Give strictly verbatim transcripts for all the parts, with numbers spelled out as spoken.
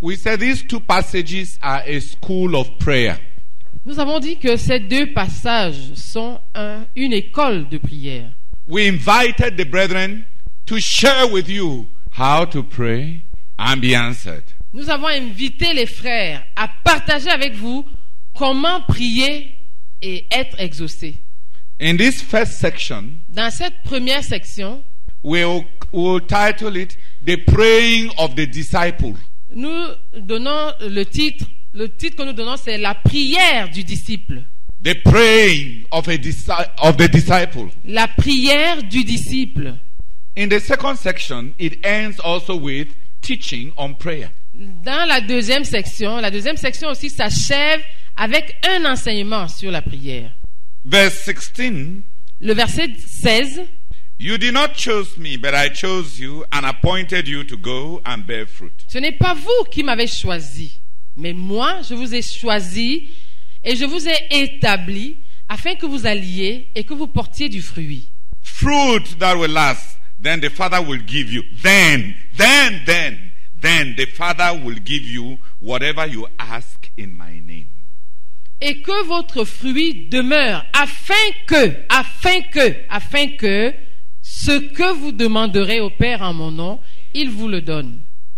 We said these two passages are a school of prayer. Nous avons dit que ces deux passages sont un, une école de prière. We invited the brethren to share with you how to pray and be answered. Nous avons invité les frères à partager avec vous comment prier et être exaucés. In this first section, Dans cette première section, we'll, we'll title it The Praying of the Disciple. nous donnons le titre, le titre que nous donnons, c'est la prière du disciple. The praying of, a disci- of the disciple. La prière du disciple. In the second section, it ends also with teaching on prayer. Dans la deuxième section, la deuxième section aussi s'achève avec un enseignement sur la prière. Verse sixteen, Le verset seize, you did not choose me, but I chose you and appointed you to go and bear fruit. ce n'est pas vous qui m'avez choisi, mais moi je vous ai choisi et je vous ai établi afin que vous alliez et que vous portiez du fruit. Fruit that will last, then the Father will give you. Then, then, then, then the Father will give you whatever you ask in my name. Et que votre fruit demeure, afin que, afin que, afin que, ce que vous demanderez au Père en mon nom, il vous le donne.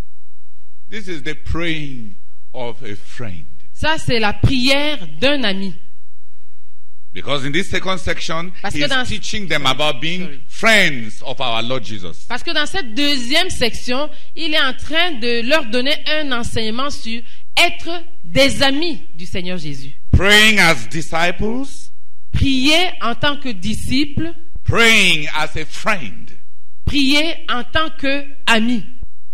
This is the praying of a friend. Ça, c'est la prière d'un ami. Because in this second section, Parce que he's dans- teaching them about being Sorry. friends of our Lord Jesus. Parce que dans cette deuxième section, il est en train de leur donner un enseignement sur être des amis du Seigneur Jésus. Praying as disciples, Prier en tant que disciple, praying as a friend. prier en tant que ami.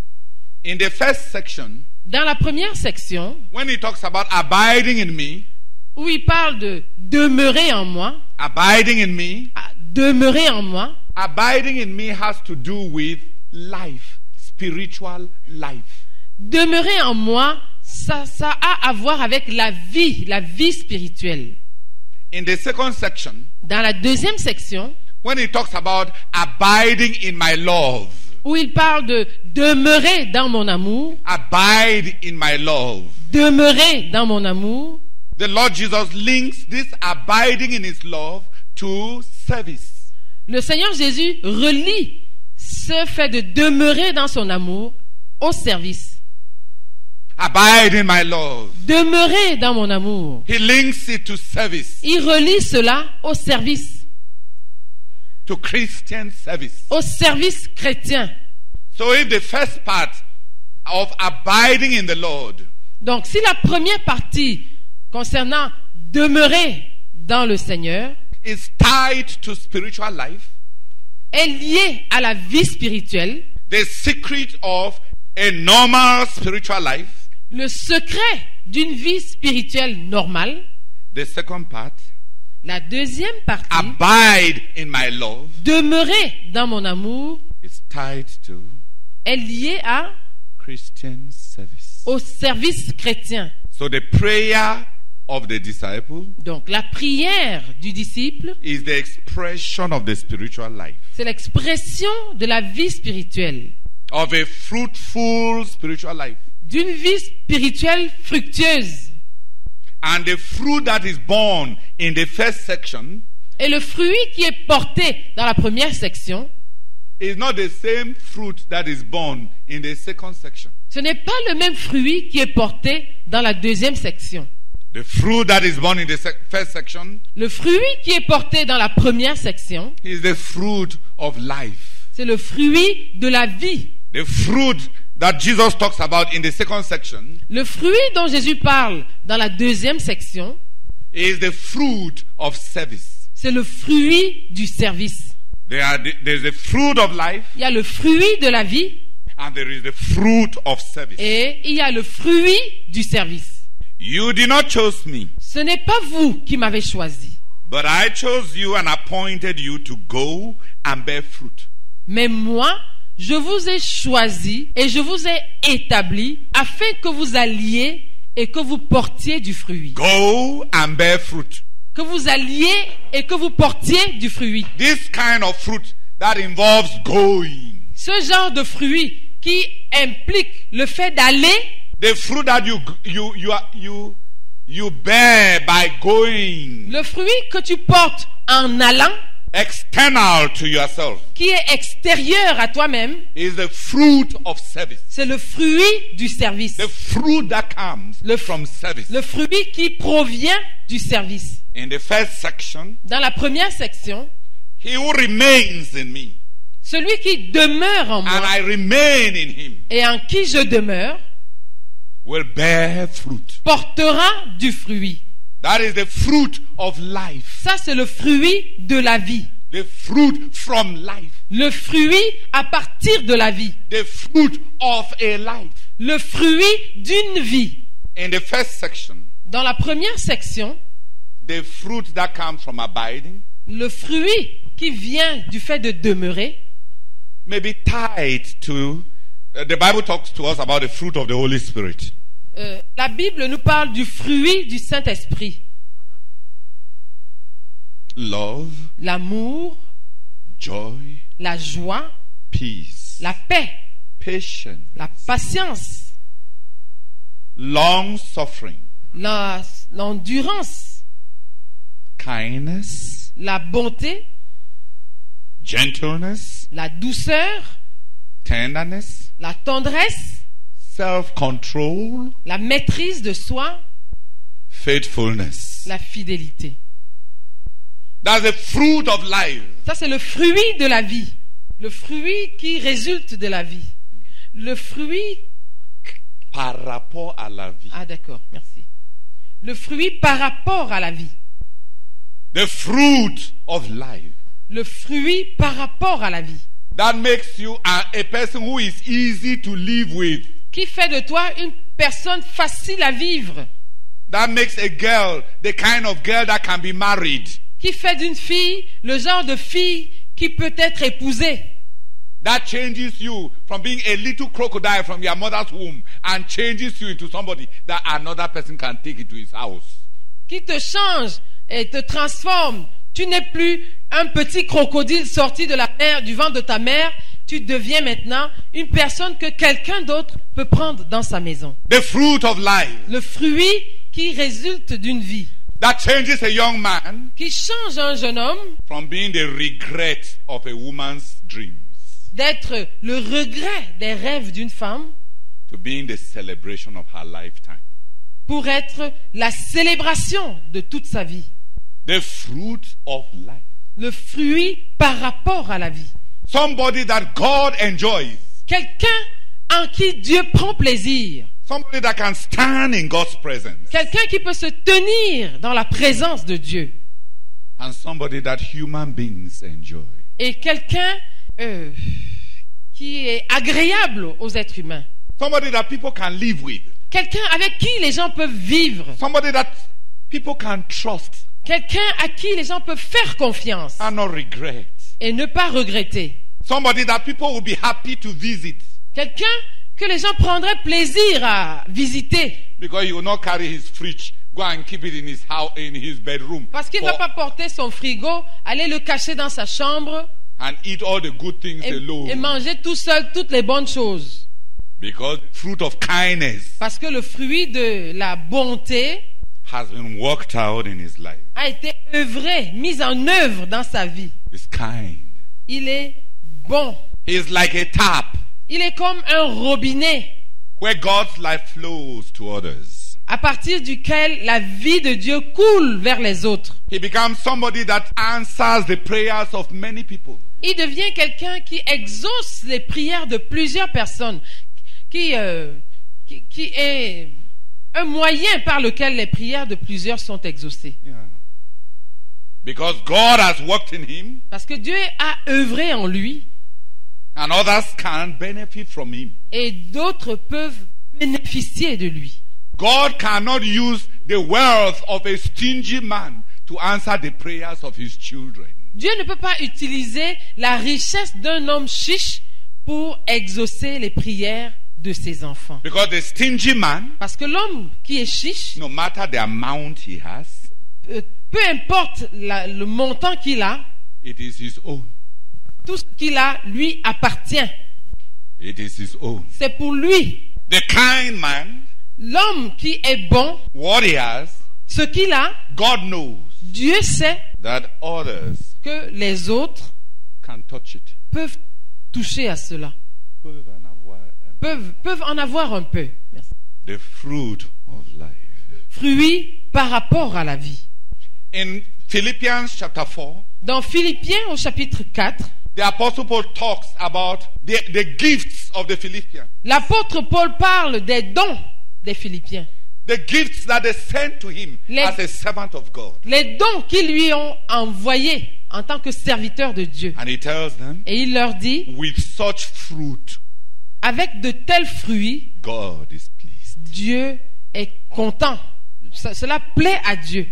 In the first section, Dans la première section, when he talks about abiding in me, où il parle de demeurer en moi, abiding in me, ah, demeurer en moi, abiding in me has to do with life, spiritual life. demeurer en moi, ça, ça a à voir avec la vie, la vie spirituelle. In the second section, Dans la deuxième section, when he talks about abiding in my love, où il parle de demeurer dans mon amour, abide in my love, demeurer dans mon amour, the Lord Jesus links this abiding in his love to service. le Seigneur Jésus relie ce fait de demeurer dans son amour au service. Abide in my love. Demeurer dans mon amour. He links it to service, Il relie cela au service, to Christian service. au service chrétien. So if the first part of abiding in the Lord Donc, si la première partie concernant demeurer dans le Seigneur is tied to spiritual life, est liée à la vie spirituelle, the secret of a normal spiritual life, le secret d'une vie spirituelle normale, the second part, la deuxième partie, abide in my love, demeurer dans mon amour, is tied to est liée à, Christian service. au service chrétien. So the prayer of the disciple Donc, la prière du disciple, is the expression of the spiritual life, c'est l'expression de la vie spirituelle, of a fruitful spiritual life. d'une vie spirituelle fructueuse. And the fruit that is born in the first section Et le fruit qui est porté dans la première section, is not the same fruit that is born in the second section. ce n'est pas le même fruit qui est porté dans la deuxième section. The fruit that is born in the sec- first section Le fruit qui est porté dans la première section, is the fruit of life. c'est le fruit de la vie. The fruit that Jesus talks about in the second section Le fruit dont Jésus parle dans la deuxième section, is the fruit of service. c'est le fruit du service. There are the, there's the fruit of life Il y a le fruit de la vie and there is the fruit of service. et il y a le fruit du service. You did not choose me, Ce n'est pas vous qui m'avez choisi, but I chose you and appointed you to go and bear fruit. mais moi, je vous ai choisi et je vous ai établi afin que vous alliez et que vous portiez du fruit. Go and bear fruit. Que vous alliez et que vous portiez du fruit. This kind of fruit that involves going. Ce genre de fruit qui implique le fait d'aller, The fruit that you you you are, you you bear by going Le fruit que tu portes en allant, external to yourself, qui est extérieur à toi-même, is the fruit of service. c'est le fruit du service. The fruit that comes Le, from service. le fruit qui provient du service. In the first section, Dans la première section, he who remains in me, celui qui demeure en and moi I remain in him, et en qui je demeure, will bear fruit. portera du fruit. That is the fruit of life. Ça, c'est le fruit de la vie. The fruit from life. Le fruit à partir de la vie. The fruit of a life. Le fruit d'une vie. In the first section, Dans la première section, the fruit that comes from abiding le fruit qui vient du fait de demeurer may be tied to, uh, the Bible talks to us about the fruit of the Holy Spirit. Euh, la Bible nous parle du fruit du Saint-Esprit. Love, L'amour, joy, la joie, peace, la paix, patience, la patience, long suffering, la- l'endurance, kindness, la bonté, gentleness, la douceur, tenderness, la tendresse, self-control, la maîtrise de soi, faithfulness. la fidélité. That's the fruit of life. Ça, c'est le fruit de la vie. Le fruit qui résulte de la vie. Le fruit... Par rapport à la vie. Ah, d'accord, merci. Le fruit par rapport à la vie. The fruit of life. Le fruit par rapport à la vie. That makes you a, a person who is easy to live with. Qui fait de toi une personne facile à vivre. That makes a girl the kind of girl that can be married. Qui fait d'une fille le genre de fille qui peut être épousée. That changes you from being a little crocodile from your mother's womb and changes you into somebody that another person can take into his house. Qui te change et te transforme. Tu n'es plus un petit crocodile sorti de la mer, du ventre de ta mère. Tu deviens maintenant une personne que quelqu'un d'autre peut prendre dans sa maison. The fruit of life. Le fruit qui résulte d'une vie. That changes a young man Qui change un jeune homme from being the regret of a woman's dreams d'être le regret des rêves d'une femme to being the celebration of her lifetime. pour être la célébration de toute sa vie. The fruit of life. Le fruit par rapport à la vie. Somebody that God enjoys. Quelqu'un en qui Dieu prend plaisir. Somebody that can stand in God's presence. Quelqu'un qui peut se tenir dans la présence de Dieu. And somebody that human beings enjoy. Et quelqu'un euh, qui est agréable aux êtres humains. Somebody that people can live with. Quelqu'un avec qui les gens peuvent vivre. Somebody that people can trust. Quelqu'un à qui les gens peuvent faire confiance. And not regret. Et ne pas regretter. Somebody that people will be happy to visit. Quelqu'un que les gens prendraient plaisir à visiter. Because he will not carry his fridge, go and keep it in his house, in his bedroom. Parce qu'il ne va pas porter son frigo, aller le cacher dans sa chambre And eat all the good things et, alone. et manger tout seul toutes les bonnes choses. Because fruit of kindness Parce que le fruit de la bonté has been worked out in his life. a été œuvré, mis en œuvre dans sa vie. It's kind. Il est bon. He's like a tap Il est comme un robinet where God's life flows to others. à partir duquel la vie de Dieu coule vers les autres. He becomes somebody that answers the prayers of many people. Il devient quelqu'un qui exauce les prières de plusieurs personnes, qui, euh, qui, qui est un moyen par lequel les prières de plusieurs sont exaucées. Yeah. Because God has worked in him, Parce que Dieu a œuvré en lui and others can benefit from him. et d'autres peuvent bénéficier de lui. God cannot use the wealth of a stingy man to answer the prayers of his children. Dieu ne peut pas utiliser la richesse d'un homme chiche pour exaucer les prières de ses enfants. Because the stingy man, Parce que l'homme qui est chiche, no matter the amount he has, euh, peu importe la- le montant qu'il a, it is his own. tout ce qu'il a lui appartient. It is his own. C'est pour lui. The kind man L'homme qui est bon, what he has, ce qu'il a, God knows Dieu sait that others que les autres can touch it. peuvent toucher à cela, Peuvent en avoir un- peuvent, peuvent en avoir un peu. Merci. The fruit of life. Fruits par rapport à la vie. In Philippians chapter four, Dans Philippiens au chapitre quatre, the Apostle Paul talks about the, the gifts of the Philippians. l'apôtre Paul parle des dons des Philippiens. The gifts that they sent to him Les- as a servant of God. Les dons qu'ils lui ont envoyés en tant que serviteur de Dieu. And he tells them, Et il leur dit, with such fruit, avec de tels fruits, God is pleased. Dieu est content. Ça- cela plaît à Dieu.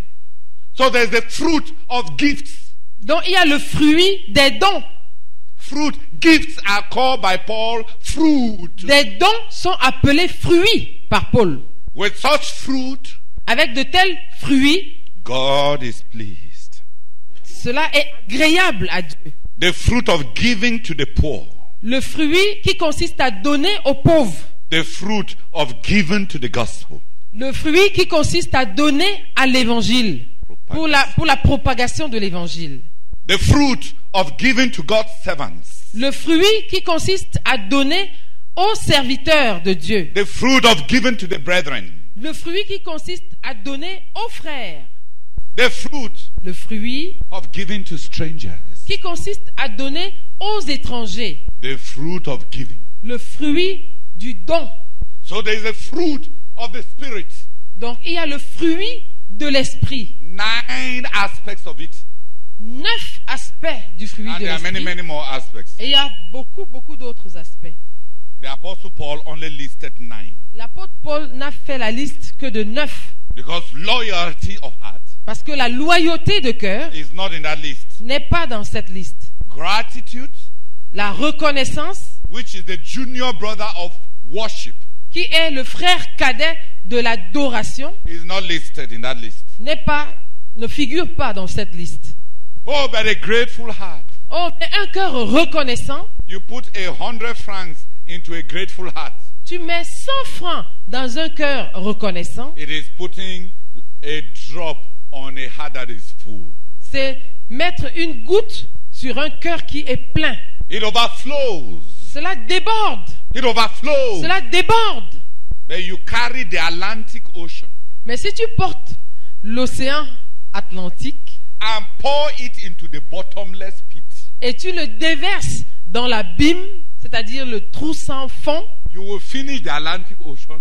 So there's the fruit of gifts. Donc il y a le fruit des dons. Fruit. Gifts are called by Paul fruit. Des dons sont appelés fruits par Paul. With such fruit, Avec de tels fruits, God is pleased. cela est agréable à Dieu. The fruit of giving to the poor. Le fruit qui consiste à donner aux pauvres. The fruit of giving to the gospel. Le fruit qui consiste à donner à l'évangile. Pour la, pour la propagation de l'évangile. The fruit of giving to God's servants. Le fruit qui consiste à donner aux serviteurs de Dieu. The fruit of giving to the brethren. Le fruit qui consiste à donner aux frères. The fruit Le fruit of giving to strangers. qui consiste à donner aux étrangers. The fruit of giving. Le fruit du don. So there is a fruit of the Spirit. Donc il y a le fruit de l'esprit. Nine aspects of it. Neuf aspects du fruit And de there are many, l'esprit. many more aspects. Et il y a beaucoup, beaucoup d'autres aspects. The Apostle Paul only listed nine. L'apôtre Paul n'a fait la liste que de neuf. Because loyalty of heart Parce que la loyauté de cœur is not in that list. n'est pas dans cette liste. Gratitude, La reconnaissance, which is the junior brother of worship, qui est le frère cadet de l'adoration, is not listed in that list. n'est pas, ne figure pas dans cette liste. Oh, but a grateful heart. Oh, mais un cœur reconnaissant, You put a hundred francs into a grateful heart. tu mets cent francs dans un cœur reconnaissant, It is putting a drop on a heart that is full. c'est mettre une goutte sur un cœur qui est plein. It overflows. Cela déborde, It overflows. cela déborde. But you carry the Atlantic Ocean Mais si tu portes l'océan Atlantique and pour it into the bottomless pit, et tu le déverses dans l'abîme, c'est-à-dire le trou sans fond, you will finish the Atlantic Ocean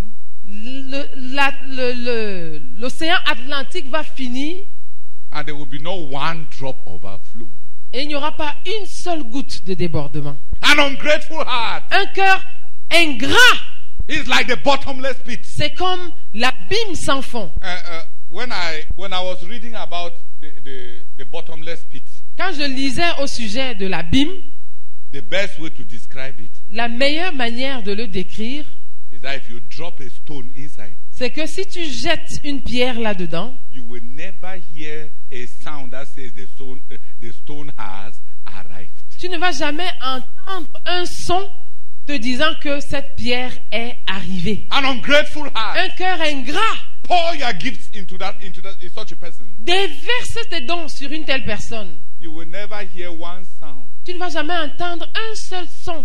le- la- le- le- l'océan Atlantique va finir and there will be no one drop overflow. et il n'y aura pas une seule goutte de débordement. An ungrateful heart Un cœur ingrat, is like the bottomless pit. c'est comme l'abîme sans fond. Uh, uh, when I when I was reading about the, the, the bottomless pit, Quand je lisais au sujet de l'abîme, the best way to describe it la meilleure manière de le décrire, is that if you drop a stone inside, c'est que si tu jettes une pierre là-dedans, you will never hear a sound that says the stone uh, the stone has arrived. tu ne vas jamais entendre un son te disant que cette pierre est arrivée. An ungrateful heart. Un cœur ingrat, Pour your gifts into that into that in such a person. déverse tes dons sur une telle personne. You will never hear one sound Tu ne vas jamais entendre un seul son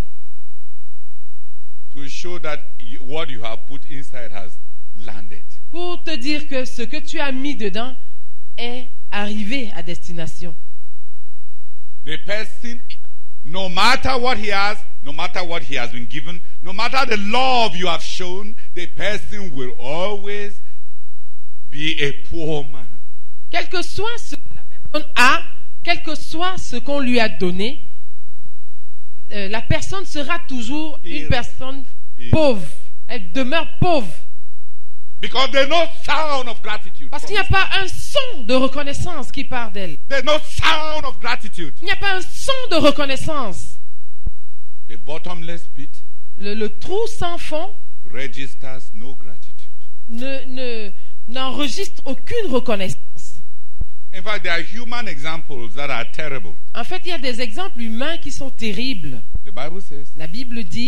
to show that you, what you have put inside has landed. pour te dire que ce que tu as mis dedans est arrivé à destination. The person, no matter what he has, no matter what he has been given, no matter the love you have shown, the person will always be a poor man. Quel que soit ce que la personne a, quel que soit ce qu'on lui a donné, euh, la personne sera toujours une Il- personne il- pauvre. Elle demeure pauvre. Because there's no sound of gratitude. Parce qu'il n'y a from pas un son de reconnaissance qui part d'elle. it. There's no sound of gratitude. Il n'y a pas un son de reconnaissance. The bottomless pit Le, le trou sans fond registers no gratitude. ne, ne, n'enregistre aucune reconnaissance. In fact, there are human examples that are terrible. En fait, il y a des exemples humains qui sont terribles. The Bible says, La Bible dit,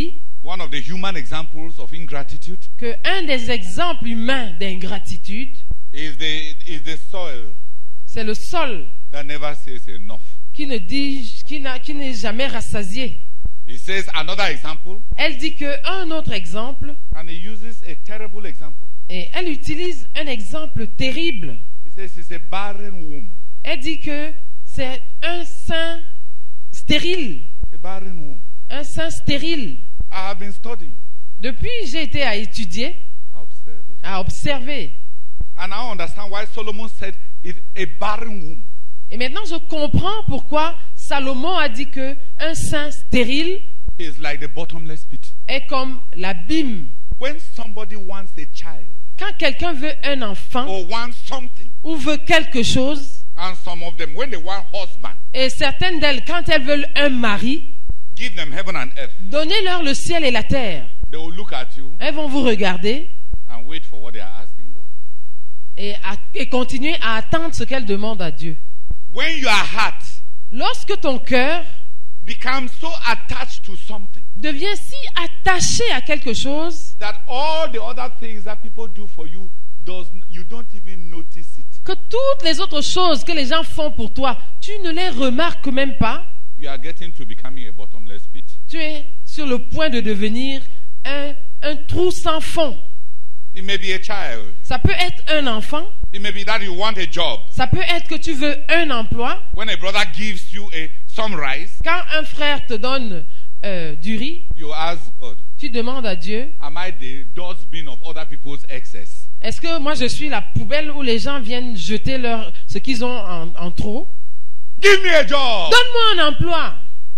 One of the human examples of ingratitude que un des exemples humains d'ingratitude, is the is the soil c'est le sol that never says enough. qui ne dit, qui n'a, qui n'est jamais rassasié. He says another example, Elle dit que un autre exemple, and he uses a terrible example. et elle utilise un exemple terrible. He says it's a barren womb. Elle dit que c'est un sein stérile, A barren womb. un sein stérile. I have been studying, Depuis, j'ai été à étudier, observing, à observer. and I understand why Solomon said it's a barren womb. Et maintenant, je comprends pourquoi Salomon a dit que un sein stérile It's like the bottomless pit. est comme l'abîme. When somebody wants a child Quand quelqu'un veut un enfant or wants something, ou veut quelque chose, and some of them, when they want husband, et certaines d'elles, quand elles veulent un mari, give them heaven and earth. donnez-leur le ciel et la terre. They will look at you Elles vont vous regarder and wait for what they are asking God. et, à- et continuer à attendre ce qu'elles demandent à Dieu. When your heart Lorsque ton cœur becomes so attached to something devient si attaché à quelque chose that all the other things that people do for you does you don't even notice it, que toutes les autres choses que les gens font pour toi, tu ne les remarques même pas, you are getting to becoming a bottomless pit. tu es sur le point de devenir un, un trou sans fond. It may be a child. Ça peut être un enfant, It may be that you want a job. ça peut être que tu veux un emploi. When a brother gives you a some rice, Quand un frère te donne euh, du riz, you ask God, tu demandes à Dieu, am I the dustbin of other people's excess? est-ce que moi je suis la poubelle où les gens viennent jeter leur, ce qu'ils ont en, en trop? Give me a job. Donne-moi un emploi.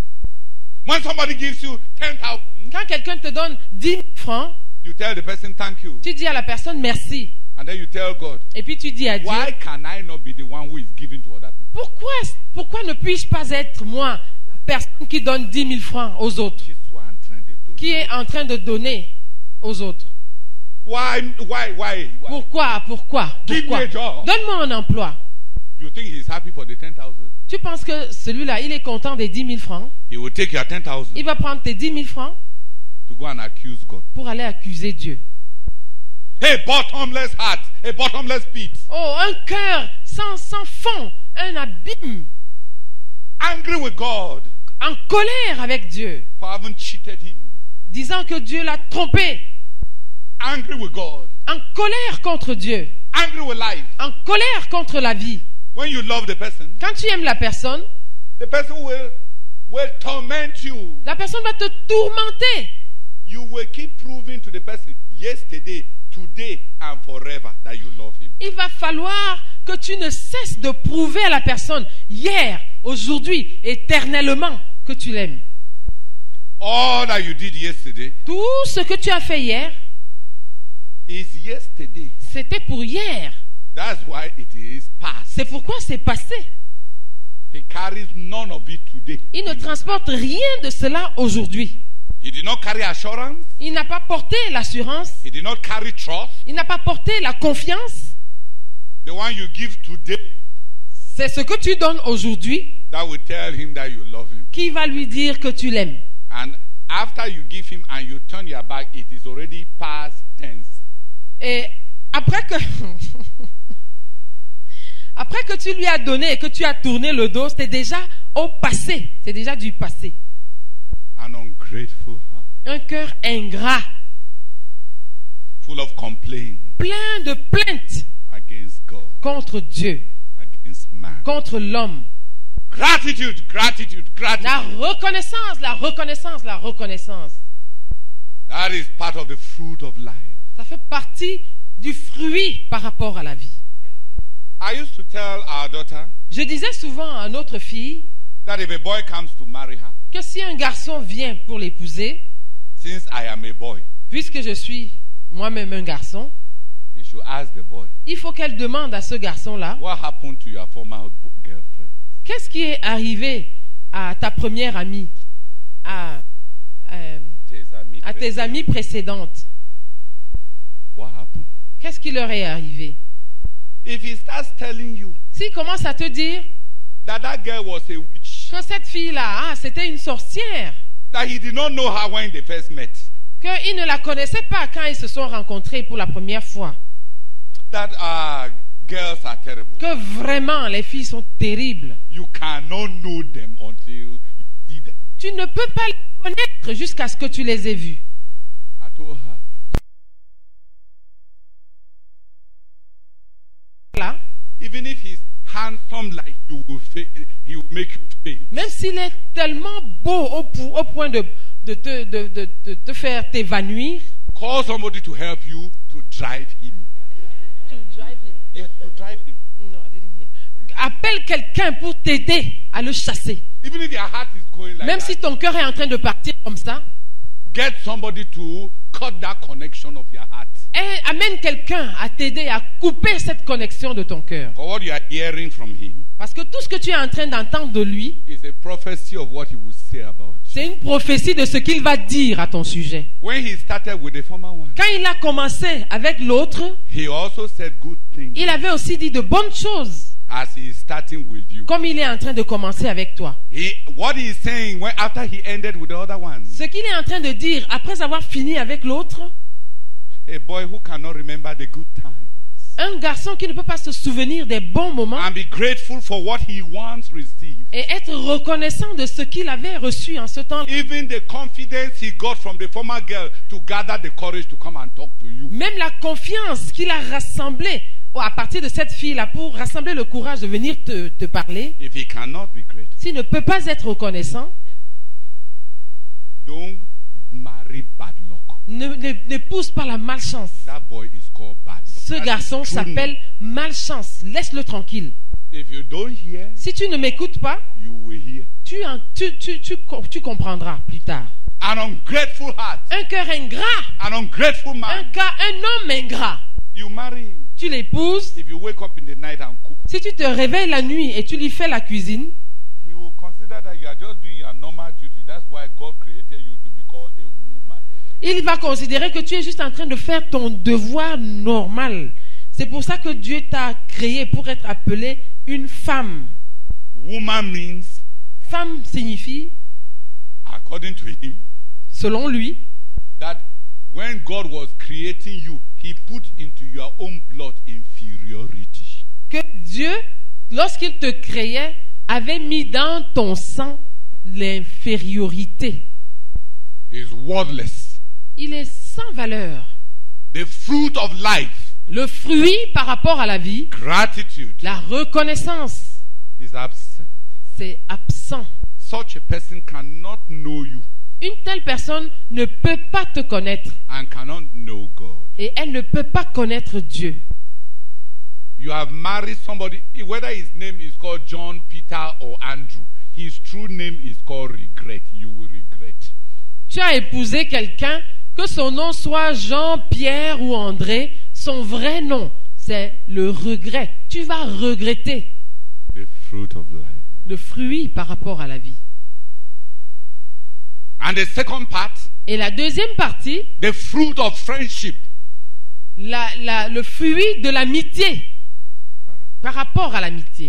When somebody gives you ten thousand, Quand quelqu'un te donne dix mille francs, you tell the person thank you. tu dis à la personne merci. And then you tell God, Et puis tu dis à Dieu, why can I not be the one who is giving to other people? pourquoi, pourquoi ne puis-je pas être moi la personne qui donne dix mille francs aux autres, This is what I'm trying to do. qui est en train de donner aux autres? Why, why, why? why? Pourquoi, pourquoi, Give pourquoi? me a job. Donne-moi un emploi. You think he's happy for the ten thousand? Tu penses que celui-là, il est content des dix mille francs? He will take your ten thousand Il va prendre tes dix mille francs to go and accuse God. pour aller accuser Dieu. A bottomless heart, a bottomless pit. Oh, un cœur sans, sans fond, un abîme, Angry with God en colère avec Dieu, for having cheated him. disant que Dieu l'a trompé, Angry with God. en colère contre Dieu, Angry with life. en colère contre la vie. When you love the person, Quand tu aimes la personne, the person will, will torment you. la personne va te tourmenter. You will keep proving to the person yesterday, today, and forever that you love him. Il va falloir que tu ne cesses de prouver à la personne, hier, aujourd'hui, éternellement, que tu l'aimes. All that you did yesterday Tout ce que tu as fait hier, is yesterday. c'était pour hier. That's why it is past. C'est pourquoi c'est passé. He carries none of it today. Il ne transporte rien de cela aujourd'hui. He did not carry assurance. Il n'a pas porté l'assurance. He did not carry trust. Il n'a pas porté la confiance. The one you give today C'est ce que tu donnes aujourd'hui that will tell him that you love him. qui va lui dire que tu l'aimes. And after you give him and you turn your back, it is already past tense. Et après que après que tu lui as donné et que tu as tourné le dos, c'est déjà au passé. C'est déjà du passé. An ungrateful heart, Un cœur ingrat, full of complaint plein de plaintes against God, contre Dieu, against man. contre l'homme. Gratitude, gratitude, La gratitude. reconnaissance, la reconnaissance, la reconnaissance. That is part of the fruit of life. Ça fait partie du fruit par rapport à la vie. I used to tell our daughter Je disais souvent à notre fille that if a boy comes to marry her, que si un garçon vient pour l'épouser, since I am a boy, puisque je suis moi-même un garçon, you should ask the boy, il faut qu'elle demande à ce garçon-là, what happened to your former girlfriend? qu'est-ce qui est arrivé à ta première amie, à, euh, Tes amis à tes précédents. amies précédentes? What happened? Qu'est-ce qui leur est arrivé? If he starts telling you S'il commence à te dire that that girl was a witch, que cette fille-là, ah, c'était une sorcière, that he did not know her when they first met, qu'ils ne la connaissaient pas quand ils se sont rencontrés pour la première fois. That uh, girls are terrible. Que vraiment les filles sont terribles. You cannot know them until you see them. Tu ne peux pas les connaître jusqu'à ce que tu les aies vues. I told her, Là, even if he's handsome like you will fa- he will make you faint. même s'il est tellement beau au, po- au point de, de, te, de, de, de te faire t'évanouir. Call somebody to help you to drive him. To drive him. Yes, to drive him. No, I didn't hear. Appelle quelqu'un pour t'aider à le chasser. Even if your heart is going like Même that, si ton cœur est en train de partir comme ça, get somebody to cut that connection of your heart. et amène quelqu'un à t'aider à couper cette connexion de ton cœur. For what you are hearing from him Parce que tout ce que tu es en train d'entendre de lui, is a prophecy of what he will say about you. c'est une prophétie de ce qu'il va dire à ton sujet. When he started with the former one, Quand il a commencé avec l'autre, he also said good things il avait aussi dit de bonnes choses, as he is starting with you. comme il est en train de commencer avec toi. He, what he is saying when after he ended with the other one, Ce qu'il est en train de dire après avoir fini avec l'autre, a boy who cannot remember the good times un garçon qui ne peut pas se souvenir des bons moments and be grateful for what he once received. et être reconnaissant de ce qu'il avait reçu en ce temps. Even the confidence he got from the former girl to gather the courage to come and talk to you. Même la confiance qu'il a rassemblée à partir de cette fille-là pour rassembler le courage de venir te, te parler, If he cannot be grateful, s'il ne peut pas être reconnaissant, don't marry bad luck. ne- ne- n'épouse pas la malchance. That boy is called bad luck. Ce That is garçon true s'appelle name. malchance. Laisse-le tranquille. If you don't hear, Si tu ne m'écoutes pas, you will hear. tu, en- tu, tu, tu, co- tu comprendras plus tard. An ungrateful heart, Un cœur ingrat, an ungrateful un, man, cas, un homme ingrat, you marry him. tu l'épouses. If you wake up in the night and cook, Si tu te réveilles la nuit et tu lui fais la cuisine, he will consider that you are just doing your normal duty. That's why God created you to be called a woman. il va considérer que tu es juste en train de faire ton devoir normal. C'est pour ça que Dieu t'a créé pour être appelé une femme. Woman means, Femme signifie, according to him, selon lui, that when God was creating you, he put into your own blood inferiority. que Dieu, lorsqu'il te créait, avait mis dans ton sang l'infériorité. He's worthless. Il est sans valeur. The fruit of life, Le fruit par rapport à la vie, gratitude, la reconnaissance, is absent. c'est absent. Such a person cannot know you Une telle personne ne peut pas te connaître and cannot know God. et elle ne peut pas connaître Dieu. You have married somebody, whether his name is called John, Peter, or Andrew, his true name is called regret. You will regret. Tu as épousé quelqu'un, que son nom soit Jean, Pierre ou André, son vrai nom, c'est le regret. Tu vas regretter The fruit of life. le fruit par rapport à la vie. And the second part, Et la deuxième partie, the fruit of friendship. la, la, le fruit de l'amitié par rapport à l'amitié.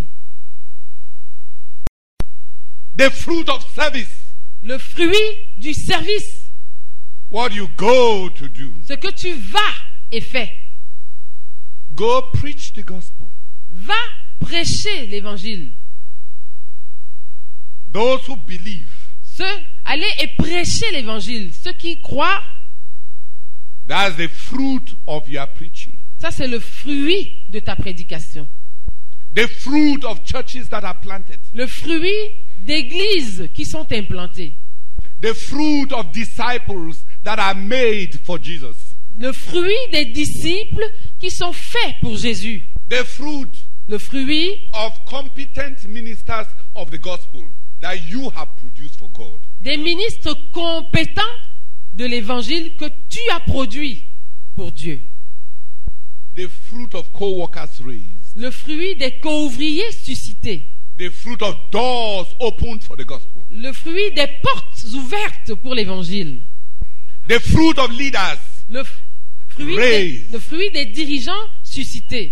The fruit of service. Le fruit du service, What you go to do. ce que tu vas et fais. Go preach the gospel. Va prêcher l'évangile. Those who believe, Ceux, allez et prêcher l'évangile. Ceux qui croient, that's the fruit of your preaching. ça c'est le fruit de ta prédication. The fruit of churches that are planted. Le fruit d'églises qui sont implantées. The fruit of disciples that are made for Jesus. Le fruit des disciples qui sont faits pour Jésus. The fruit Le fruit of competent ministers of the gospel that you have produced for God. des ministres compétents de l'évangile que tu as produit pour Dieu. The fruit of co-workers raised. Le fruit des co-ouvriers suscités. The fruit of doors opened for the gospel. Le fruit des portes ouvertes pour l'évangile. The fruit of leaders. Le f- fruit des, Raised. le fruit des dirigeants suscités.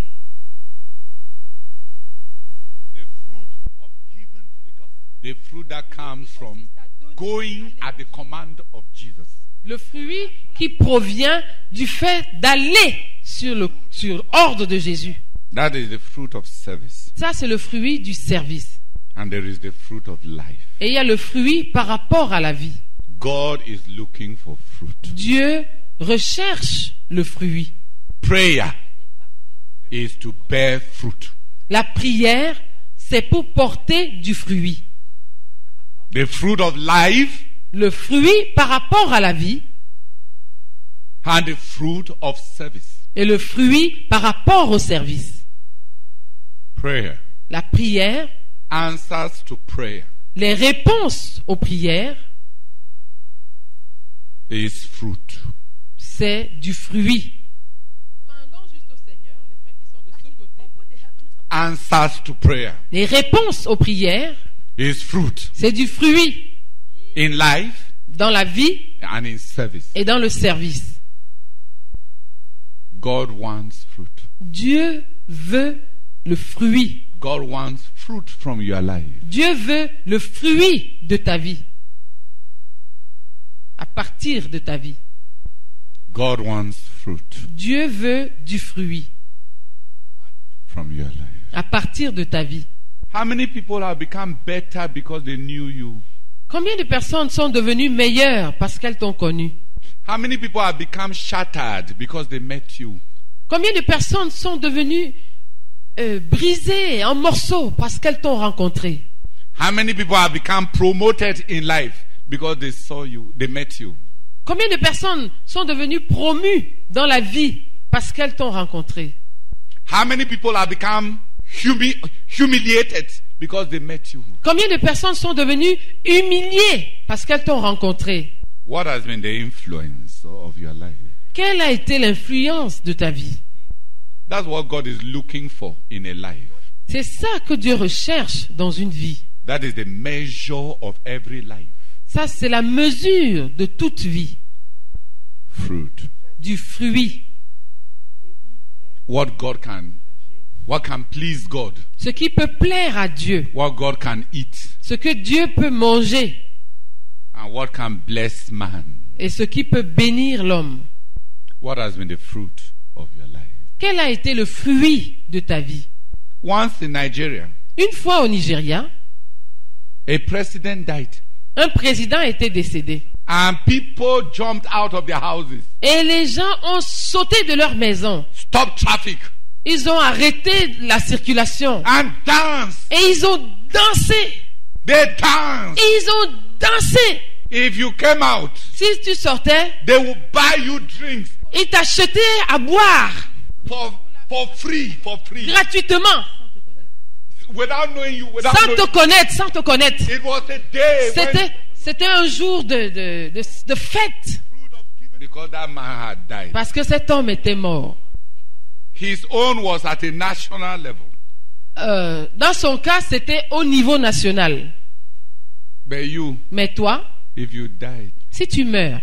The fruit of giving to the gospel. The fruit that comes from going at the command of Jesus. Le fruit qui provient du fait d'aller sur le sur ordre de Jésus. That is the fruit of service. Ça, c'est le fruit du service. And there is the fruit of life. Et il y a le fruit par rapport à la vie. God is looking for fruit. Dieu recherche le fruit. Prayer is to bear fruit. La prière, c'est pour porter du fruit. The fruit of life Le fruit par rapport à la vie and the fruit of service. et le fruit par rapport au service. Prayer. La prière, Answers to prayer les réponses aux prières, is fruit. c'est du fruit. Demandons juste au Seigneur, les frères qui sont de ce côté. Answers to prayer Les réponses aux prières, is fruit c'est du fruit in life dans la vie and in service. et dans le service. God wants fruit. Dieu veut le fruit. God wants fruit from your life. Dieu veut le fruit de ta vie. À partir de ta vie. God wants fruit Dieu veut du fruit from your life. à partir de ta vie. How many people have become better because they knew you? Combien de personnes sont devenues meilleures parce qu'elles t'ont connu? How many people have become shattered because they met you? Combien de personnes sont devenues euh, brisées en morceaux parce qu'elles t'ont rencontré? How many people have become promoted in life because they saw you, they met you? Combien de personnes sont devenues promues dans la vie parce qu'elles t'ont rencontré? How many people have become humi- humiliated because they met you? Combien de personnes sont devenues humiliées parce qu'elles t'ont rencontré? What has been the influence of your life? Quelle a été l'influence de ta vie? That's what God is looking for in a life. C'est ça que Dieu recherche dans une vie. That is the measure of every life. Ça, c'est la mesure de toute vie. Fruit. Du fruit. What God can, what can please God. Ce qui peut plaire à Dieu. What God can eat. Ce que Dieu peut manger. And what can bless man. Et ce qui peut bénir l'homme. What has been the fruit of your life? Quel a été le fruit de ta vie? Once in Nigeria, Une fois au Nigeria, a president died. un président était décédé. And people jumped out of their houses. Et les gens ont sauté de leur maison. Stop traffic. Ils ont arrêté la circulation. And dance. Et ils ont dansé. They dance. Et ils ont dansé. If you came out, Si tu sortais, they will buy you drinks ils t'achetaient à boire for, for free, for free. gratuitement. Without knowing you, without Sans knowing te connaître, sans te connaître. It was a day C'était, when, c'était un jour de, de, de, de fête. because that man had died. Parce que cet homme était mort. His own was at a national level. Euh, dans son cas, c'était au niveau national. But you, Mais toi, if you died, si tu meurs,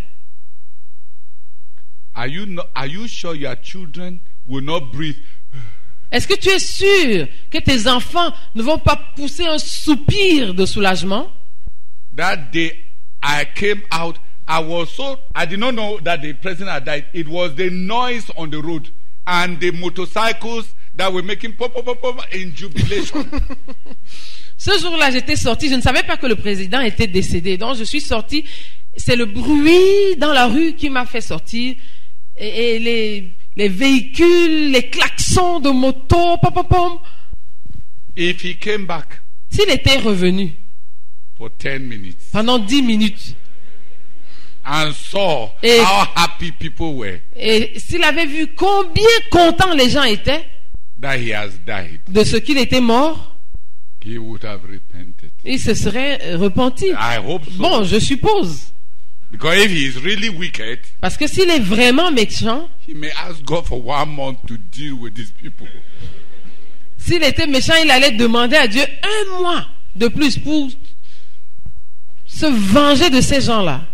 are you not, are you sure your children will not breathe? est-ce que tu es sûr que tes enfants ne vont pas pousser un soupir de soulagement? That day I came out, I was so, I did not know that the president had died. It was the noise on the road and the motorcycles that were making pop, pop, pop, pop in jubilation. Ce jour-là, j'étais sortie, je ne savais pas que le président était décédé. Donc, je suis sortie. C'est le bruit dans la rue qui m'a fait sortir. Et, et les, les véhicules, les klaxons de moto, pom, pom, pom. If he came back S'il était revenu for ten minutes pendant dix minutes, and saw Et- how happy people were et s'il avait vu combien contents les gens étaient that he has died, de ce qu'il était mort, he would have repented. il se serait repenti. I hope so. Bon, je suppose. Because if he is really wicked, Parce que s'il est vraiment méchant, he may ask God for one month to deal with these people. s'il était méchant, il allait demander à Dieu un mois de plus pour se venger de ces gens-là.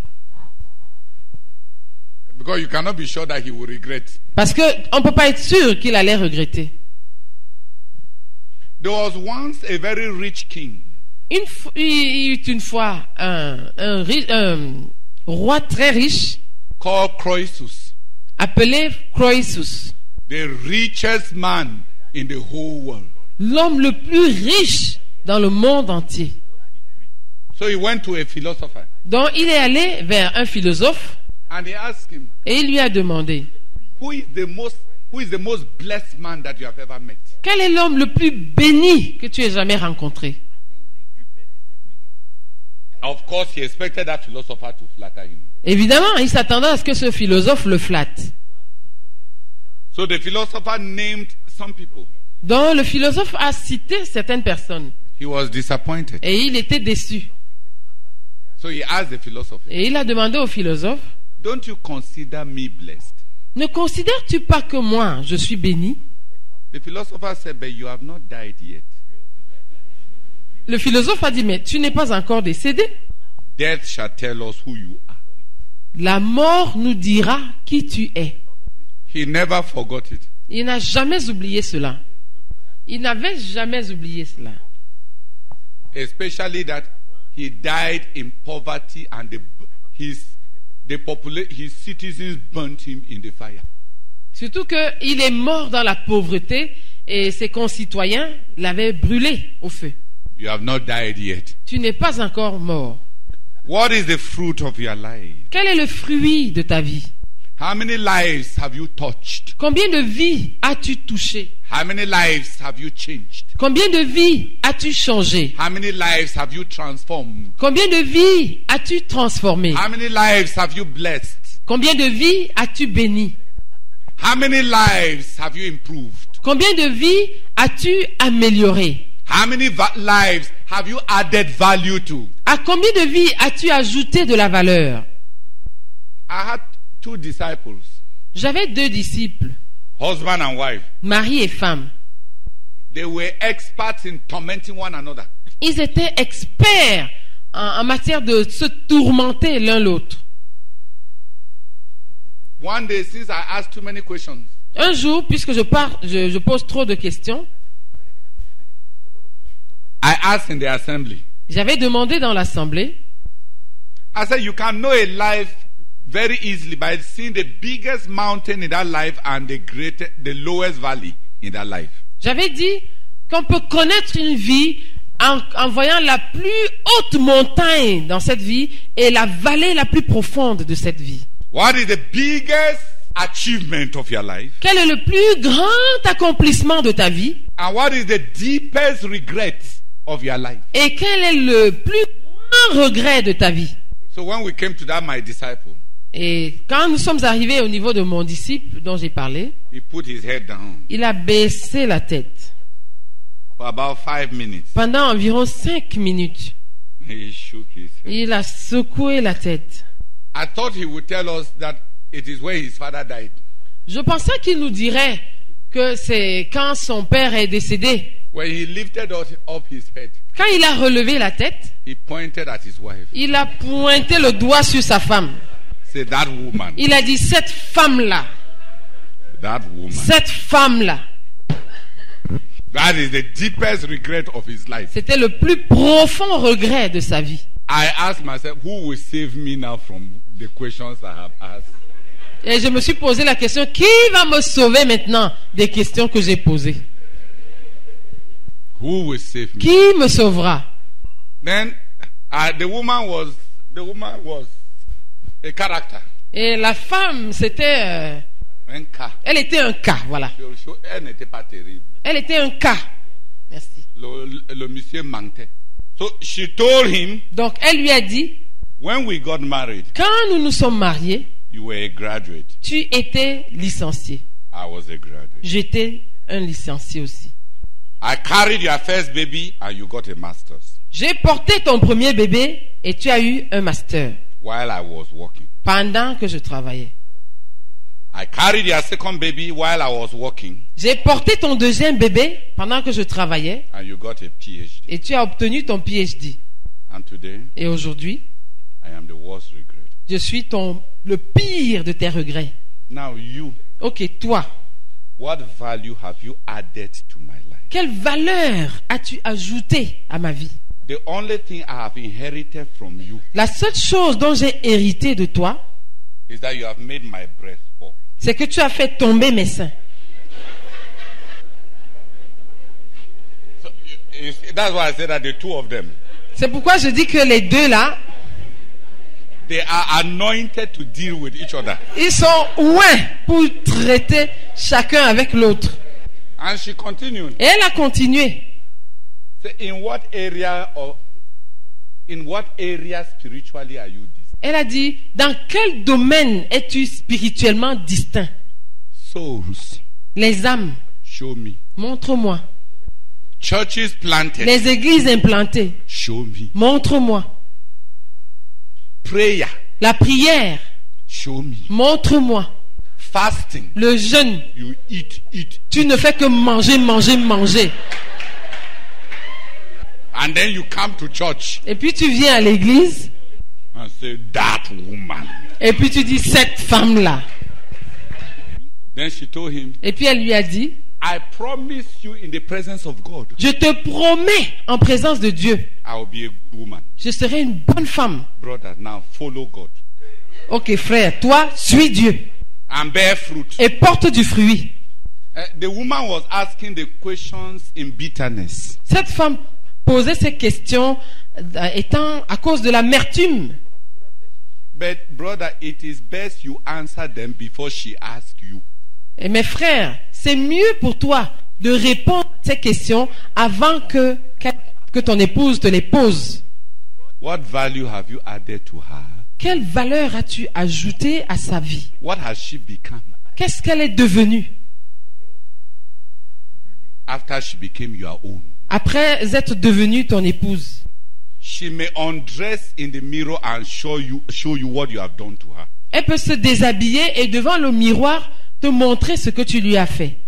Because you cannot be sure that he will regret. Parce qu'on ne peut pas être sûr qu'il allait regretter. There was once a very rich king. Une fo- il y eut une fois un, un ri- un roi très riche called Croesus, appelé Croesus, the richest man in the whole world. l'homme le plus riche dans le monde entier. So he went to a philosopher Donc il est allé vers un philosophe and he asked him, et il lui a demandé, who is the most who is the most blessed man that you have ever met? quel est l'homme le plus béni que tu aies jamais rencontré? Of course, he expected that philosopher to flatter him. Évidemment, il s'attendait à ce que ce philosophe le flatte. So the philosopher named some people. Donc le philosophe a cité certaines personnes He was disappointed. et il était déçu. So he asked the philosopher, Et il a demandé au philosophe, don't you consider me blessed? ne considères-tu pas que moi, je suis béni? The philosopher said, but you have not died yet. Le philosophe a dit, mais tu n'es pas encore décédé. Death shall tell us who you are. La mort nous dira qui tu es. He never forgot it. Il n'a jamais oublié cela. Il n'avait jamais oublié cela. Especially that he died in poverty and the, his, the popula- his citizens burnt him in the fire. Surtout qu'il est mort dans la pauvreté et ses concitoyens l'avaient brûlé au feu. You have not died yet. Tu n'es pas encore mort. What is the fruit of your life? Quel est le fruit de ta vie? How many lives have you touched? Combien de vies as-tu touché? How many lives have you changed? Combien de vies as-tu changé? How many lives have you transformed? Combien de vies as-tu transformé? How many lives have you blessed? Combien de vies as-tu béni? How many lives have you improved? Combien de vies as-tu amélioré? How many va- lives have you added value to? À combien de vies as-tu ajouté de la valeur? I had two disciples, J'avais deux disciples, husband and wife. mari et femme. They were experts in tormenting one another. Ils étaient experts en, en matière de se tourmenter l'un l'autre. One day, since I asked too many questions, Un jour, puisque je, pars, je, je pose trop de questions, I asked in the assembly. j'avais demandé dans l'assemblée, I said, you can know a life very easily by seeing the biggest mountain in that life and the greatest, the lowest valley in that life. j'avais dit qu'on peut connaître une vie en, en voyant la plus haute montagne dans cette vie et la vallée la plus profonde de cette vie. What is the biggest achievement of your life? Quel est le plus grand accomplissement de ta vie? And what is the deepest regret of your life? Et quel est le plus grand regret de ta vie? So when we came to that, my disciple, Et quand nous sommes arrivés au niveau de mon disciple dont j'ai parlé, he put his head down il a baissé la tête. for about five minutes. Pendant environ cinq minutes, He shook his head. il a secoué la tête. I thought he would tell us that it is where his father died. Je pensais qu'il nous dirait que c'est quand son père est décédé. When he lifted up up his head, Quand il a relevé la tête, he pointed at his wife. il a pointé le doigt sur sa femme. Say, that woman, Il a dit, cette femme-là, that woman. cette femme-là. That is the deepest regret of his life. C'était le plus profond regret de sa vie. I asked myself, who will save me now from the questions I have asked? Et je me suis posé la question, qui va me sauver maintenant des questions que j'ai posées? Who will save me? Qui me sauvera? Then uh, the woman was the woman was a character. Et la femme, c'était, euh, Un cas. elle était un cas, voilà. Elle n'était pas terrible. Elle était un cas. Merci. Le, le, le monsieur mentait. So she told him, Donc, elle lui a dit, when we got married, quand nous nous sommes mariés, you were a graduate. tu étais licencié. I was a graduate. J'étais un licencié aussi. I carried your first baby and you got a master's J'ai porté ton premier bébé et tu as eu un master while I was working. pendant que je travaillais. I carried your second baby while I was working J'ai porté ton deuxième bébé pendant que je travaillais and you got a P H D. et tu as obtenu ton P H D. And today, Et aujourd'hui, I am the worst regret. je suis ton, le pire de tes regrets. Now you, Ok, toi, what value have you added to my life? quelle valeur as-tu ajouté à ma vie? The only thing I have inherited from you La seule chose dont j'ai hérité de toi, is that you have made my breast fall. C'est que tu as fait tomber mes seins. So, you- you see, that's why I said that the two of them, C'est pourquoi je dis que les deux là, they are anointed to deal with each other. ils sont oints pour traiter chacun avec l'autre. And she continued. Et elle a continué. Say, in what area of, in what area spiritually are you distinct? Elle a dit, dans quel domaine es-tu spirituellement distinct? Souls, Les âmes, show me. montre-moi. Churches planted, Les églises implantées, show me. montre-moi. Prayer, La prière, show me. montre-moi. Fasting, Le jeûne, you eat, eat, tu ne fais que manger, manger, manger. and then you come to church Et puis tu viens à l'église, and say, that woman. et puis tu dis, cette femme-là. Then she told him, Et puis elle lui a dit, I promise you in the presence of God, je te promets en présence de Dieu, I will be a good woman. je serai une bonne femme. Brother, now follow God Ok frère, toi, suis Dieu and bear fruit. et porte du fruit. Uh, the woman was asking the questions in bitterness. Cette femme posait ces questions euh, étant à cause de l'amertume. But brother, it is best you answer them before she asks you. Et mes frères, c'est mieux pour toi de répondre à ces questions avant que, que ton épouse te les pose. What value have you added to her? Quelle valeur as-tu ajouté à sa vie? What has she become Qu'est-ce qu'elle est devenue after she became your own? après être devenue ton épouse? She may undress in the mirror and show you show you what you have done to her. Elle peut se déshabiller et devant le miroir te montrer ce que tu lui as fait.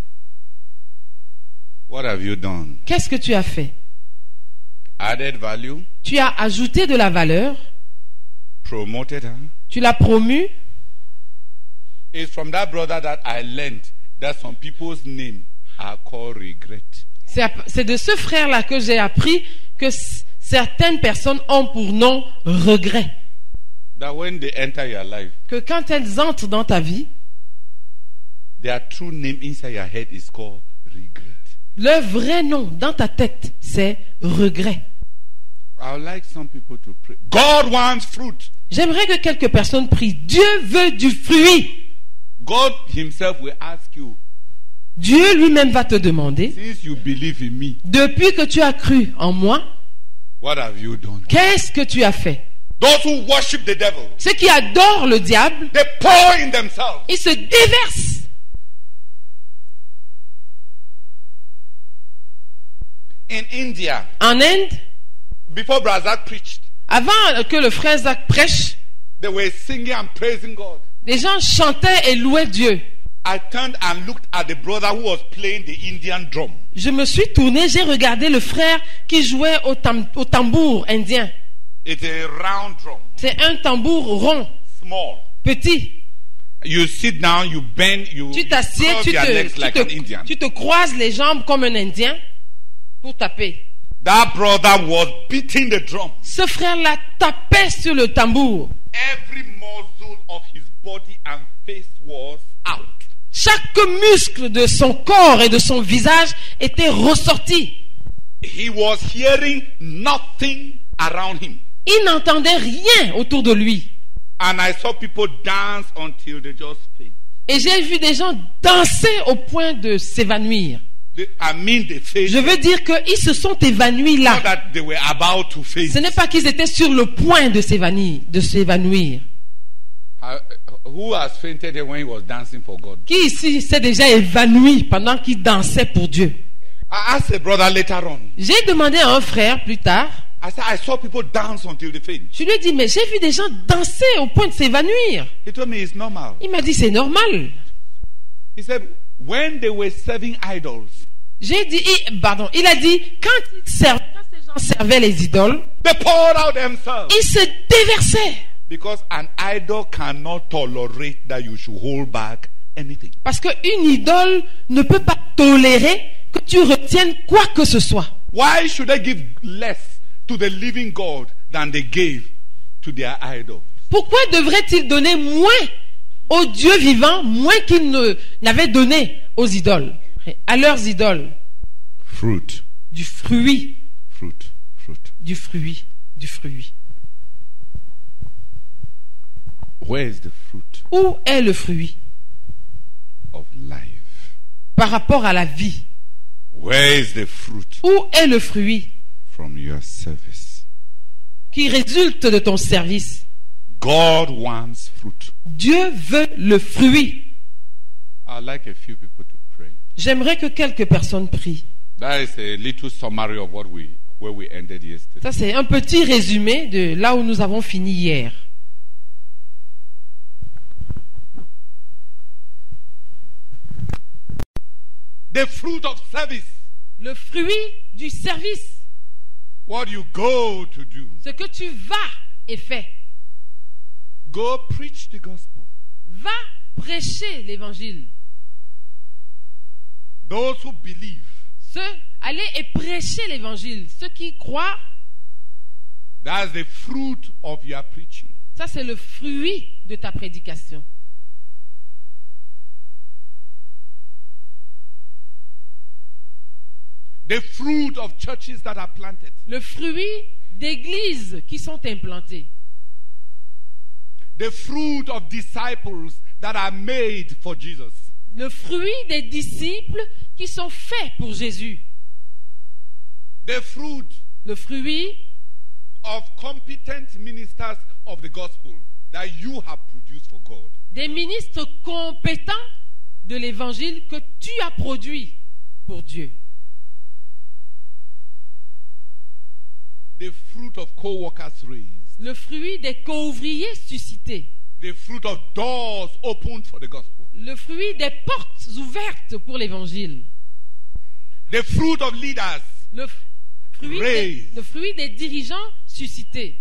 What have you done? Qu'est-ce que tu as fait? Added value? Tu as ajouté de la valeur, Promoted her? tu l'as promue. It's from that brother that I learned that some people's names are called regret. C'est à- c'est de ce frère-là que j'ai appris que s- certaines personnes ont pour nom regret. That when they enter your life, Que quand elles entrent dans ta vie, their true name inside your head is called regret. le vrai nom dans ta tête, c'est regret. I would like some people to pray. God wants fruit. J'aimerais que quelques personnes prient. Dieu veut du fruit. God himself will ask you, Dieu lui-même va te demander, since you believe in me, depuis que tu as cru en moi, what have you done? qu'est-ce que tu as fait? Those who worship the devil, Ceux qui adorent le diable, they pour in themselves. ils se déversent. In India, En Inde, before Brazak preached, avant que le frère Zach prêche, they were singing and praising God. les gens chantaient et louaient Dieu. I turned and looked at the brother who was playing the Indian drum. Je me suis tourné, j'ai regardé le frère qui jouait au, tam- au tambour indien. It's a round drum, C'est un tambour rond, small. petit. You sit down, you bend, you, Tu you t'assieds, curve tu your te, legs tu, like te, an Indian. tu te croises les jambes comme un Indien pour taper. That brother was beating the drum. Ce frère-là tapait sur le tambour. Every muscle of his body and face was out. Chaque muscle de son corps et de son visage était ressorti. He was hearing nothing around him. Il n'entendait rien autour de lui. And I saw people dance until they just faint. Et j'ai vu des gens danser au point de s'évanouir. They, I mean, they fainted. Je veux dire qu'ils se sont évanouis Not là. that they were about to faint. Ce n'est pas qu'ils étaient sur le point de s'évanouir. De s'évanouir. Uh, who has fainted when he was dancing for God? Qui ici s'est déjà évanoui pendant qu'il dansait pour Dieu? I asked a brother later on. J'ai demandé à un frère plus tard. I said, I saw people dance until they faint. Je lui ai dit, mais j'ai vu des gens danser au point de s'évanouir. He told me it's normal. Il m'a dit, c'est normal. He said, when they were serving idols, J'ai dit, il, pardon, il a dit, quand, ils servaient, quand ces gens servaient les idoles, they poured out themselves. ils se déversaient. Because an idol cannot tolerate that you should hold back anything. Parce qu'une idole ne peut pas tolérer que tu retiennes quoi que ce soit. Why should they give less to the living God than they gave to their idol? Pourquoi devrait-il donner moins au Dieu vivant moins qu'ils ne n'avaient donné aux idoles, à leurs idoles. Fruit. Du fruit, Fruit. Fruit. du fruit, du fruit. Where is the fruit Où est le fruit of life? par rapport à la vie? Where is the fruit Où est le fruit from your service? qui résulte de ton service? God wants fruit. Dieu veut le fruit. I'd like a few people to pray. J'aimerais que quelques personnes prient. That is a little summary of what we where we ended yesterday. Ça, c'est un petit résumé de là où nous avons fini hier. The fruit of service. Le fruit du service. What you go to do. Ce que tu vas et fais. Go preach the gospel. Va prêcher l'évangile. Those who believe. Ceux, allez et prêcher l'évangile. Ceux qui croient, That's the fruit of your preaching. ça c'est le fruit de ta prédication. The fruit of churches that are planted. Le fruit d'églises qui sont implantées. The fruit of disciples that are made for Jesus. Le fruit des disciples qui sont faits pour Jésus. The fruit Le fruit of competent ministers of the gospel that you have produced for God. des ministres compétents de l'évangile que tu as produit pour Dieu. The fruit of co-workers raised. Le fruit des co-ouvriers suscités. The fruit of doors opened for the gospel. Le fruit des portes ouvertes pour l'évangile. The fruit of leaders. Le f- fruit, des, Raise. le fruit des dirigeants suscités.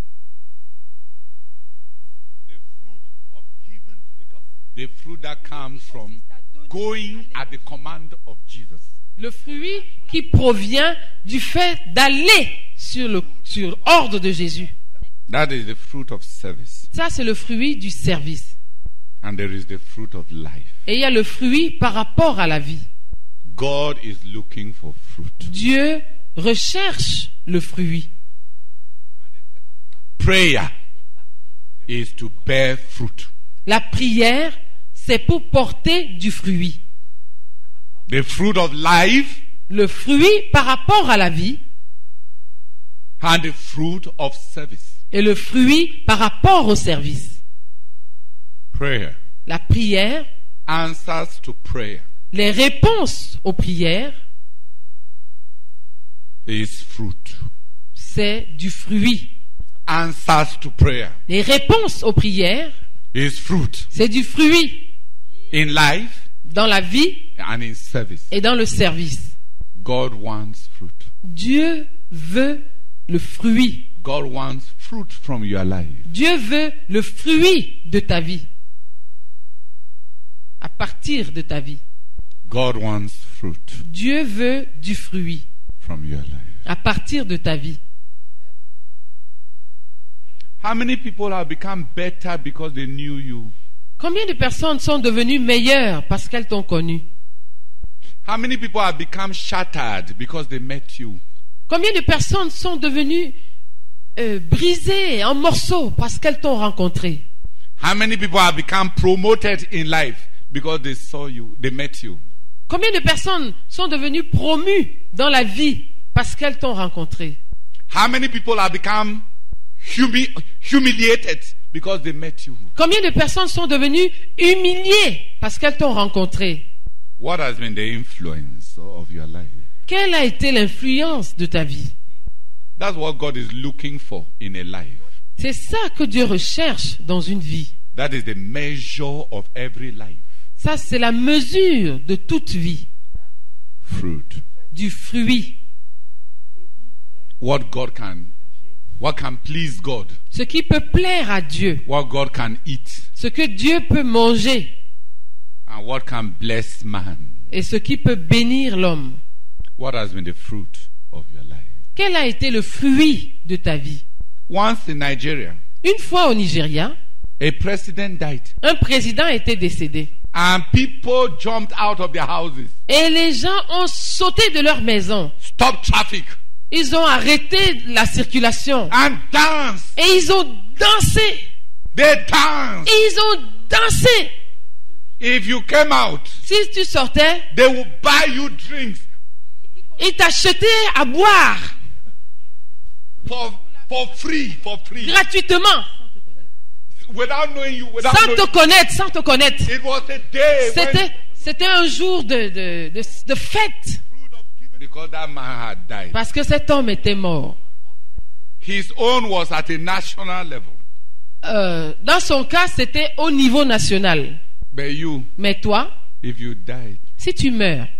The fruit of giving to the gospel. The fruit that comes from going at the command of Jesus. Le fruit qui provient du fait d'aller sur le sur ordre de Jésus. That is the fruit of service. Ça, c'est le fruit du service. And there is the fruit of life. Et il y a le fruit par rapport à la vie. God is looking for fruit. Dieu recherche le fruit. Prayer is to bear fruit. La prière, c'est pour porter du fruit. The fruit of life Le fruit par rapport à la vie and the fruit of service. et le fruit par rapport au service. Prayer. La prière, Answers to prayer les réponses aux prières, is fruit. c'est du fruit. Answers to prayer Les réponses aux prières, is fruit. c'est du fruit In life dans la vie and in service. et dans le service. God wants fruit. Dieu veut le fruit. God wants fruit from your life. Dieu veut le fruit de ta vie. À partir de ta vie. God wants fruit Dieu veut du fruit from your life. à partir de ta vie. How many people have become better because they knew you? Combien de personnes sont devenues meilleures parce qu'elles t'ont connu? How many people have become shattered because they met you? Combien de personnes sont devenues euh, brisées en morceaux parce qu'elles t'ont rencontré? How many people have become promoted in life because they saw you, they met you? Combien de personnes sont devenues promues dans la vie parce qu'elles t'ont rencontré? How many people have become humi- humiliated because they met you? Combien de personnes sont devenues humiliées parce qu'elles t'ont rencontré? What has been the influence of your life? Quelle a été l'influence de ta vie? That's what God is looking for in a life. C'est ça que Dieu recherche dans une vie. That is the measure of every life. Ça, c'est la mesure de toute vie. Fruit. Du fruit. What God can, what can please God. Ce qui peut plaire à Dieu. What God can eat. Ce que Dieu peut manger. And what can bless man. Et ce qui peut bénir l'homme. What has been the fruit of your life? Quel a été le fruit de ta vie? Once in Nigeria, Une fois au Nigeria, A president died. Un président était décédé. And people jumped out of their houses. Et les gens ont sauté de leur maison. Stop traffic. Ils ont arrêté la circulation. And danced. Et ils ont dansé. They danced. Et ils ont dansé. If you came out, Si tu sortais, they will buy you drinks ils t'achetaient à boire for, for free, for free. gratuitement. Without knowing you, without Sans knowing te connaître, sans te connaître. It was a day when, C'était, c'était un jour de, de, de, de fête. because that man had died. Parce que cet homme était mort. His own was at a national level. Euh, dans son cas, c'était au niveau national. But you, Mais toi, if you died, si tu meurs,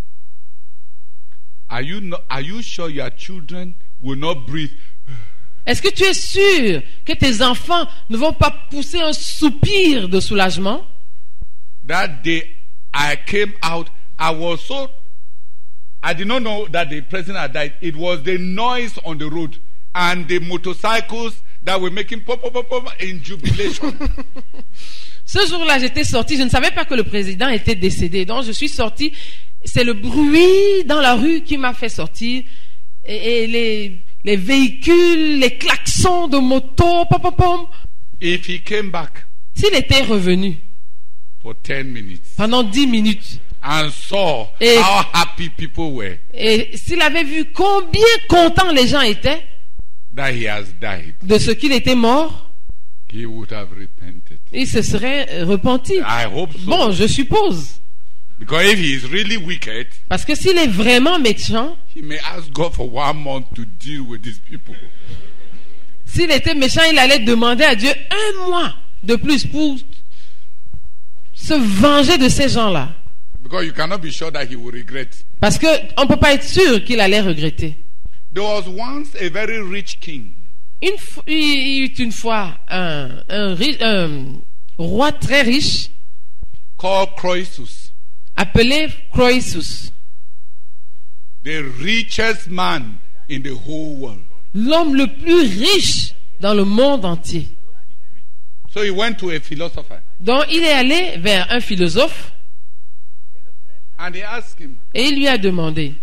are you not, are you sure your children will not breathe? est-ce que tu es sûr que tes enfants ne vont pas pousser un soupir de soulagement? That day I came out, I was so, I did not know that the president had died. It was the noise on the road and the motorcycles that were making pop, pop, pop, pop in jubilation. Ce jour-là, j'étais sortie, je ne savais pas que le président était décédé. Donc, je suis sortie. C'est le bruit dans la rue qui m'a fait sortir. Et, et les, les véhicules, les klaxons de moto, pom, pom, pom. If he came back S'il était revenu for ten minutes pendant dix minutes, and saw Et- how happy people were et s'il avait vu combien contents les gens étaient that he has died, de ce qu'il était mort, he would have repented. il se serait repenti. I hope so. Bon, je suppose. Because if he is really wicked, Parce que s'il est vraiment méchant, he may ask God for one month to deal with these people. s'il était méchant, il allait demander à Dieu un mois de plus pour se venger de ces gens-là. Because you cannot be sure that he will regret. Parce qu'on ne peut pas être sûr qu'il allait regretter. There was once a very rich king. Une f- il y eut une fois un, un ri- un roi très riche Called Croesus, appelé Croesus, the richest man in the whole world. l'homme le plus riche dans le monde entier. So he went to a philosopher Donc il est allé vers un philosophe and he asked him, et il lui a demandé,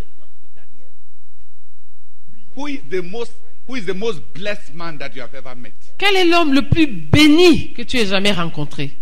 who is the most who is the most blessed man that you have ever met? quel est l'homme le plus béni que tu aies jamais rencontré?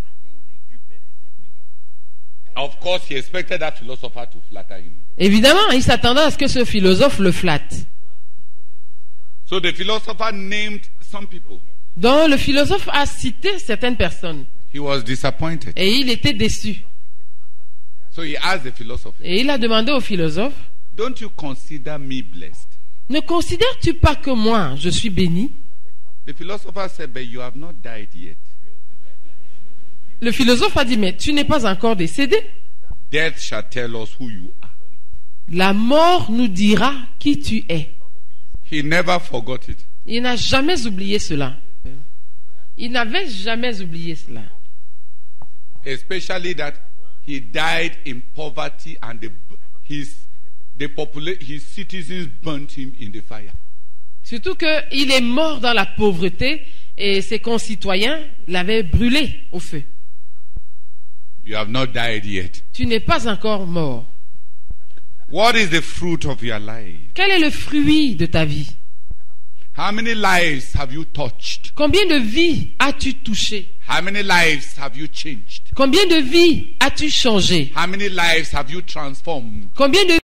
Of course, he expected that philosopher to flatter him. Évidemment, il s'attendait à ce que ce philosophe le flatte. So the philosopher named some people. Donc le philosophe a cité certaines personnes He was disappointed. et il était déçu. So he asked the philosopher, Et il a demandé au philosophe, don't you consider me blessed? ne considères-tu pas que moi, je suis béni? The philosopher said, but you have not died yet. Le philosophe a dit, mais tu n'es pas encore décédé. Death shall tell us who you are. La mort nous dira qui tu es. He never forgot it. Il n'a jamais oublié cela. Il n'avait jamais oublié cela. Especially that he died in poverty and the, his, the popula- his citizens burnt him in the fire. Surtout qu'il est mort dans la pauvreté et ses concitoyens l'avaient brûlé au feu. You have not died yet. Tu n'es pas encore mort. What is the fruit of your life? Quel est le fruit de ta vie? How many lives have you touched? Combien de vies as-tu touché? How many lives have you changed? Combien de vies as-tu changé? How many lives have you transformed? Combien de